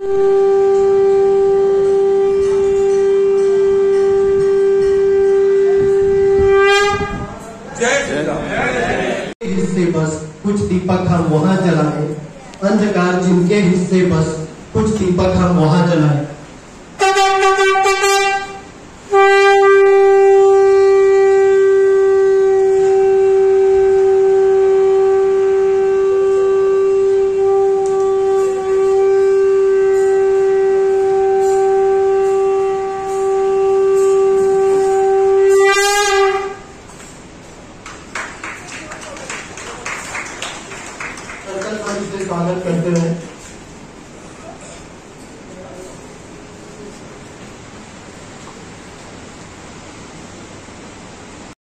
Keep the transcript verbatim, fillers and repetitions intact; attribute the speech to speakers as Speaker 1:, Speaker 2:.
Speaker 1: हिस्से बस कुछ दीपक हम वहां जलाए, अंधकार जिनके हिस्से बस कुछ दीपक हम वहां जलाए। स्वागत करते हैं।